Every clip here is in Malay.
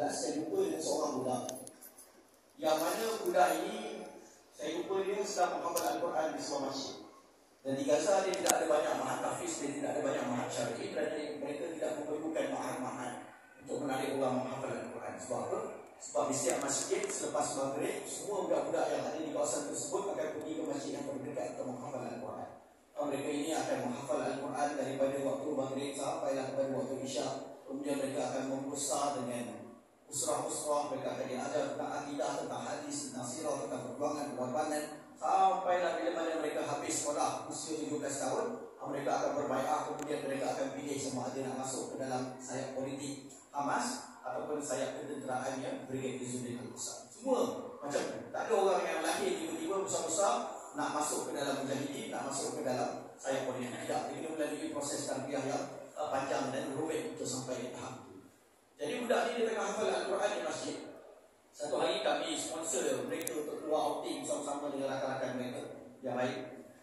saya jumpa dengan seorang budak. Yang mana budak ini, saya jumpa dia sedang menghafal Al-Quran di sebuah masjid. Dan di Gaza dia tidak ada banyak mahat hafiz, dia tidak ada banyak mahat syar'i, dan mereka tidak memerlukan mahat-mahat untuk menarik orang menghafal Al-Quran. Sebab apa? Sebab di setiap masjid selepas maghrib, semua budak-budak yang ada di kawasan tersebut akan pergi ke masjid yang terdekat untuk menghafal Al-Quran. Mereka ini akan menghafal Al-Quran daripada waktu maghrib sampailah kepada waktu isya. Kemudian mereka akan membesar dengan usrah-usrah, mereka akan diajar tentang akidah, tentang hadis, tentang sirah, tentang perjuangan, pengorbanan. Sampailah bila mana mereka habis sekolah usia 17 tahun, mereka akan berbai'ah, kemudian mereka akan pilih sama ada nak masuk ke dalam sayap politik Hamas ataupun sayap ketenteraan yang Brigade Izzuddin Al-Qassam. Semua macam tu. Tak ada orang yang lahir tiba-tiba besar-besar nak masuk ke dalam mujahidin, nak masuk ke dalam sayap politik. Tidak, dia melalui proses tarbiyah yang panjang dan rumit untuk sampai di tahap itu. Jadi budak ni dia tengah hafal Al-Quran di masjid. Satu hari kami sponsor mereka untuk keluar outing bersama-sama dengan rakan-rakan mereka yang lain.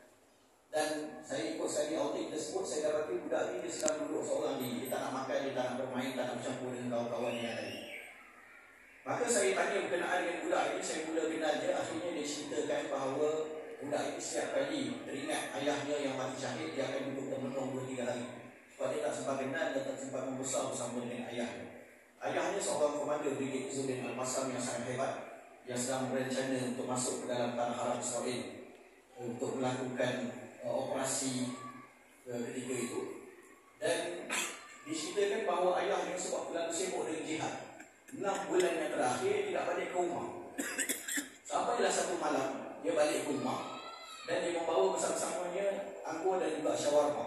Dan saya ikut sekali outing tersebut, saya dapati budak ni dia sedang duduk seorang diri. Dia tak nak makan, dia tak nak bermain, tak nak bercampur dengan kawan-kawan yang lain. Maka saya tanya berkenaan dengan budak ini, saya mula kenal dia. Akhirnya dia ceritakan bahawa budak ini setiap kali teringat ayahnya yang mati syahid, dia akan duduk termenung 2-3 hari. Sebab dia tak sempat kenal dan tak sempat membesar bersama dengan ayahnya. Ayahnya seorang komander Brigade Izzuddin Al-Qassam yang sangat hebat, yang sedang berencana untuk masuk ke dalam tanah haram Israel untuk melakukan operasi ketika itu. Dan diceritakan bahawa ayahnya sebab terlalu sibuk dengan jihad, 6 bulan yang terakhir tidak balik ke rumah. Sampailah satu malam dia balik ke rumah dan dia membawa bersama-samanya anggur dan juga syawarma.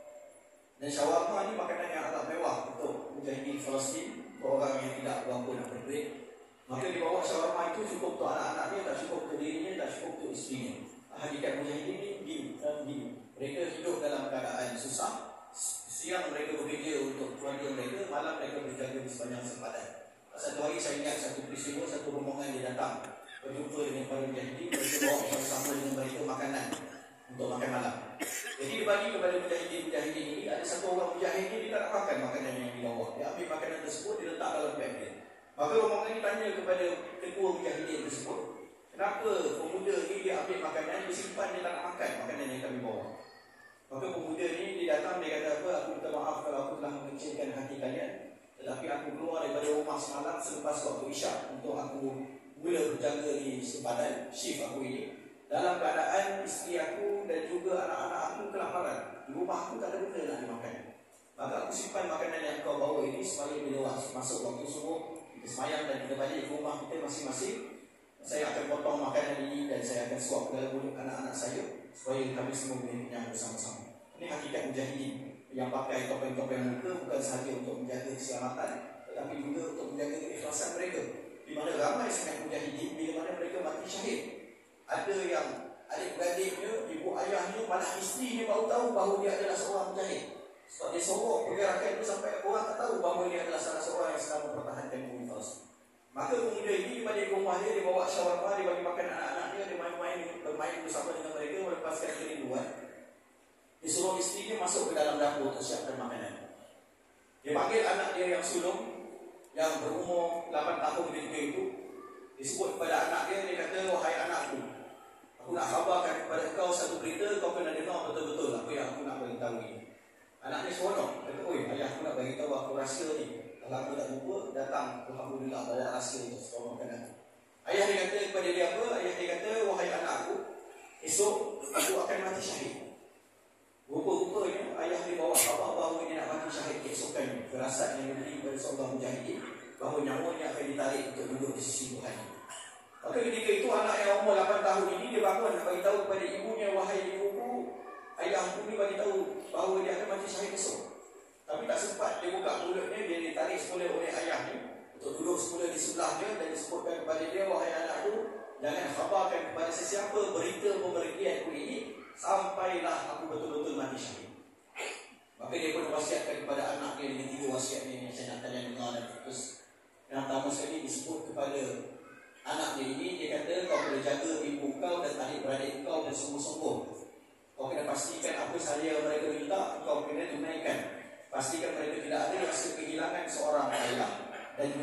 Dan syawarma ni makanan yang agak mewah untuk mujahidin Palestin, orang yang tidak berapa nak berduit. Maka dia bawa syawarma itu cukup untuk anak-anaknya, tak cukup untuk dirinya, tak cukup untuk isterinya. Hakikat mujahidin ni mereka hidup dalam keadaan susah. Siang mereka bekerja untuk keluarga mereka, malam mereka berjaga di sepanjang sempadan. Satu hari saya ingat satu peristiwa, satu rombongan dia datang berjumpa dengan para mujahidin. Mereka bawa bersama dengan mereka makanan untuk makan malam. Jadi dia bagi kepada mujahidin ini, ada satu orang mujahid ni dia tak nak makan makanan yang dibawa. Dia ambil makanan tersebut, dia letak dalam beg dia. Maka rombongan ni tanya kepada ketua mujahidin tersebut, kenapa pemuda ni dia ambil makanan, dia simpan, dia tak nak makan makanan yang kami bawa. Maka pemuda ni dia datang, dia kata apa, aku minta maaf kalau aku telah mengecilkan hati kalian, tetapi aku keluar daripada rumah semalam selepas waktu isyak untuk aku mula berjaga di sempadan shift aku ini. Dalam keadaan isteri aku dan juga anak-anak aku kelaparan. Di rumah aku tak ada benda nak dimakan. Maka aku simpan makanan yang kau bawa ini supaya bila masuk waktu subuh, kita semayang dan kita balik ke rumah kita masing-masing. Saya akan potong makanan ini dan saya akan suap ke dalam mulut anak-anak saya supaya kami semua boleh kenyang bersama-sama. Ini hakikat mujahidin yang pakai topeng-topeng muka bukan sahaja untuk menjaga keselamatan, tetapi juga untuk menjaga keikhlasan mereka. Di mana ramai sangat mujahidin bila mana mereka mati syahid. Ada yang adik-beradiknya, ibu ayahnya, malah isterinya baru tahu bahawa dia adalah seorang mujahid. Sebab dia sorok pergerakan itu sampai orang tak tahu bahawa dia adalah salah seorang yang sedang mempertahankan bumi Palestin. Maka pemuda ini balik ke rumah dia bawa syawarma, dia bagi makan anak-anaknya, dia bermain bersama dengan mereka, melepaskan kerinduan. Dia suruh isterinya masuk ke dalam dapur untuk siapkan makanan. Dia panggil anak dia yang sulung, yang berumur 8 tahun ketika itu. Dia sebut kepada anak dia, dia kata, wahai anakku, aku nak khabarkan kepada kau satu berita, kau kena dengar betul-betul apa yang aku nak beritahu ini. Anak dia seronok, kata, oi ayah, aku nak beritahu aku rahsia ni. Kalau aku tak lupa, datang alhamdulillah bawa rahsia untuk seorang makanan. Ayah dia kata kepada dia apa? Ayah dia kata, wahai anakku, esok aku akan mati syahid. Rupa-rupanya ayah dia bawa khabar bahawa dia nak mati syahid keesokan. Firasat yang diberi kepada seorang mujahidin bahawa nyawanya akan ditarik untuk duduk di sisi Tuhan. Maka ketika itu anak yang umur 8 tahun ini dia bangun dan bagi tahu kepada ibunya, wahai ibuku, ayahku ni bagi tahu bahawa dia akan mati syahid esok. Tapi tak sempat dia buka mulutnya, dia ditarik semula oleh ayahnya untuk duduk semula di sebelahnya dan disebutkan kepada dia, wahai anakku, jangan khabarkan kepada sesiapa berita pemberhentianku ini sampailah aku betul-betul mati syahid. Maka dia pun wasiatkan kepada anak dia dengan 3 wasiatnya yang saya nak kalian dengar dan fokus. Yang pertama sekali disebut kepada anak dia ini, dia kata kau kena jaga ibu kau dan adik-beradik kau dan sungguh-sungguh. Kau kena pastikan apa sahaja yang mereka minta, kau kena tunaikan. Pastikan mereka tidak ada rasa kehilangan seorang ayah dan juga seorang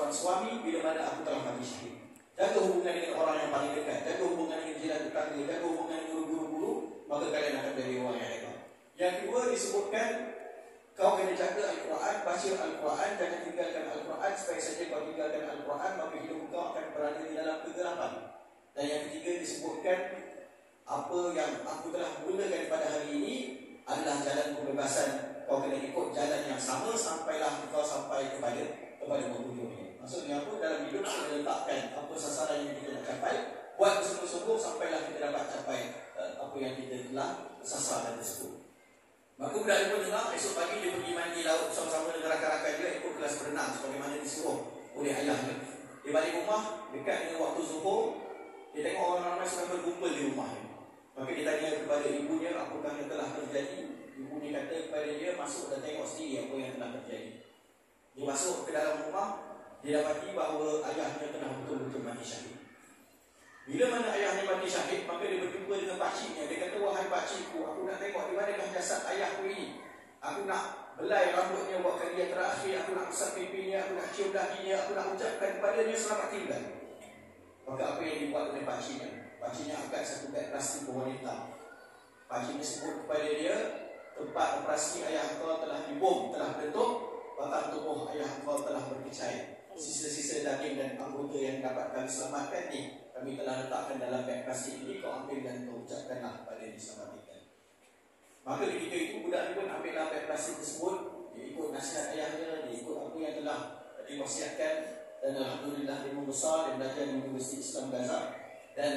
seorang suami bila mana aku telah mati syahid. Jaga hubungan dengan orang yang paling dekat, jaga hubungan dengan jiran tetangga, jaga hubungan dengan guru-guru, maka kalian akan menjadi orang yang hebat. Yang kedua disebutkan kau kena jaga Al-Quran, baca Al-Quran, jangan tinggalkan Al-Quran. Supaya saja kau tinggalkan Al-Quran, maka hidup kau akan berada di dalam kegelapan. Dan yang ketiga disebutkan apa yang aku telah mulakan pada hari ini adalah jalan kebebasan. Kau kena ikut jalan yang sama sampailah kau sampai kepada penghujungnya. Maksudnya apa? Dalam hidup kita letakkan apa sasaran yang kita nak capai, buat bersungguh-sungguh sampailah kita dapat capai apa yang kita telah sasaran tersebut. Maka budak ni pun dengar, esok pagi dia pergi mandi laut bersama-sama dengan rakan-rakan dia, ikut kelas berenang sebagaimana disuruh oleh ayahnya. Dia balik rumah, dekat dengan waktu zuhur, dia tengok orang ramai sedang berkumpul di rumah dia. Maka dia tanya kepada ibunya apakah yang telah terjadi. Ibu dia kata kepada dia, masuk dan tengok sendiri apa yang telah terjadi. Dia masuk ke dalam rumah, dia dapati bahawa ayahnya telah betul-betul mati syahid. Bila mana ayahnya mati syahid, maka dia berjumpa dengan pakciknya. Dia kata, wahai pakcikku, aku nak tengok di manakah jasad ayahku ini. Aku nak belai rambutnya, buatkan dia terakhir. Aku nak usap pipinya, aku nak cium dahinya, aku nak ucapkan kepadanya selamat tinggal. Maka apa yang dibuat oleh pakciknya? Pakciknya angkat satu beg plastik berwarna hitam. Pakciknya sebut kepada dia, tempat operasi ayah kau telah dibom, telah meletup, batang tubuh ayah kau telah berkecai. Sisa-sisa daging dan anggota yang dapat kami selamatkan ni, kami telah letakkan dalam beg plastik ini, kau ambil dan kau ucapkanlah pada diselamatkan. Maka ketika itu budak ni pun ambillah beg plastik tersebut, dia ikut nasihat ayahnya, dia ikut apa yang telah diwasiatkan, dan alhamdulillah dia membesar, dia belajar di Universiti Islam Gaza, dan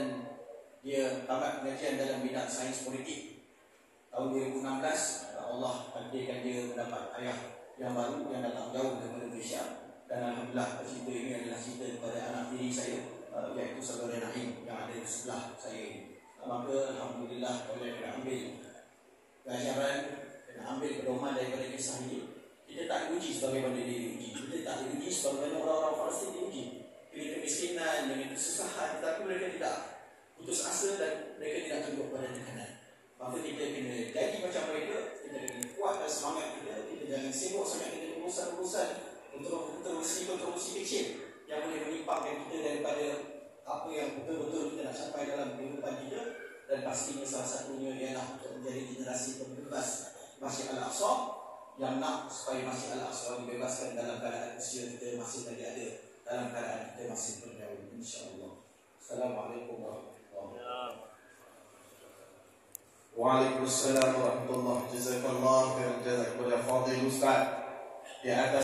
dia tamat pengajian dalam bidang sains politik. Tahun 2016 Allah takdirkan dia mendapat ayah yang baru yang datang jauh daripada Malaysia. Dan alhamdulillah cerita ini adalah cerita kepada anak tiri saya, iaitu saudara Naim yang ada di sebelah saya ini. Maka alhamdulillah boleh kena ambil pelajaran, kena ambil pedoman daripada kisah ini. Kita tak diuji sebagaimana dia diuji. Kita tak diuji sebagaimana orang-orang Palestin diuji. Dengan kemiskinan, dengan kesusahan, tetapi mereka tidak putus asa dan mereka tidak tunduk pada tekanan. Maka kita kena jadi macam mereka, kita kena kuatkan semangat kita, kita jangan sibuk sangat dengan urusan-urusan kontroversi kecil yang boleh menyimpangkan kita daripada apa yang betul-betul kita nak capai dalam kehidupan kita. Dan pastinya salah satunya ialah untuk menjadi generasi pembebas Masjid Al-Aqsa yang nak supaya Masjid Al-Aqsa dibebaskan dalam keadaan usia kita masih lagi ada, dalam keadaan kita masih berdahulu, insya-Allah. Assalamualaikum warahmatullahi wabarakatuh. Waalaikumsalam warahmatullahi wabarakatuh. Jazakallah khairan jazak kepada Fadil Ustaz di atas